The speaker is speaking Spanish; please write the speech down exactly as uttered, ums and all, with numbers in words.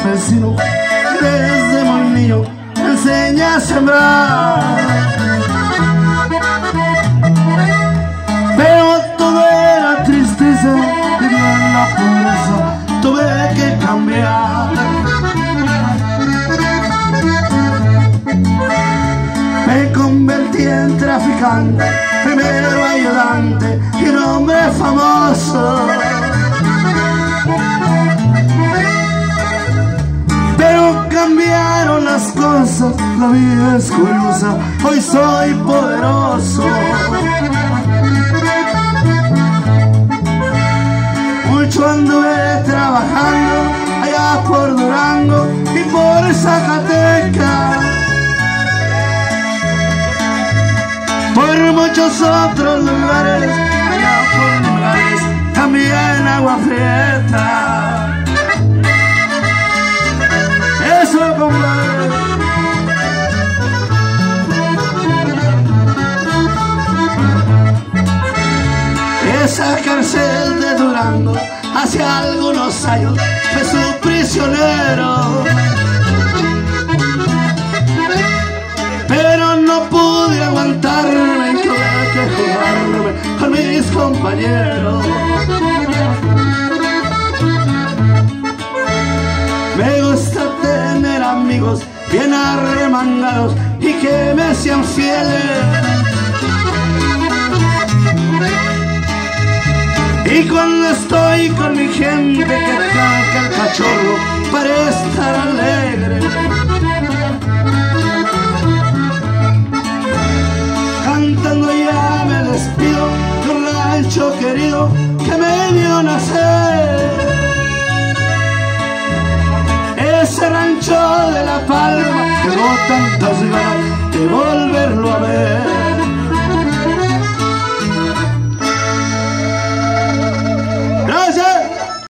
campesino que desde muy niño me enseña a sembrar. Pero todo era tristeza, vivía en la pobreza, tuve que cambiar. Me convertí en traficante, primero ayudante y un hombre famoso. Pero cambiaron las cosas, la vida es curiosa, hoy soy poderoso. Mucho anduve trabajando allá por Durango y por Zacatecas, por muchos otros lugares, allá por lugares, también Agua Prieta. Eso, compadre. Esa cárcel de Durango hace algunos años fue su prisionero, pero no pude aguantarme, tuve que jugarme con mis compañeros. Me gusta tener amigos bien arremangados y que me sean fieles. Y cuando estoy con mi gente que toca el cachorro para estar alegre, cantando ya me despido de un rancho querido que me vio nacer. Ese rancho de La Palma, tengo tantas ganas de volverlo a ver.